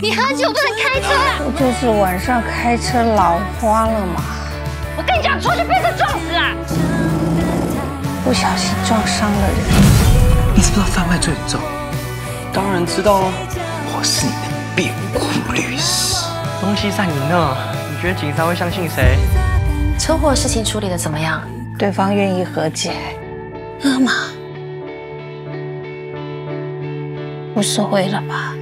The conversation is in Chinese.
你喝酒不能开车啊！ 我就是晚上开车老花了嘛。 我跟你讲，出去被车撞死啊！ 不小心撞伤了人。 你知不知道贩卖罪很重？ 当然知道啊。 我是你的辩护律师。 东西在你那，你觉得警察会相信谁？ 车祸事情处理的怎么样？ 对方愿意和解。阿玛，无所谓了吧？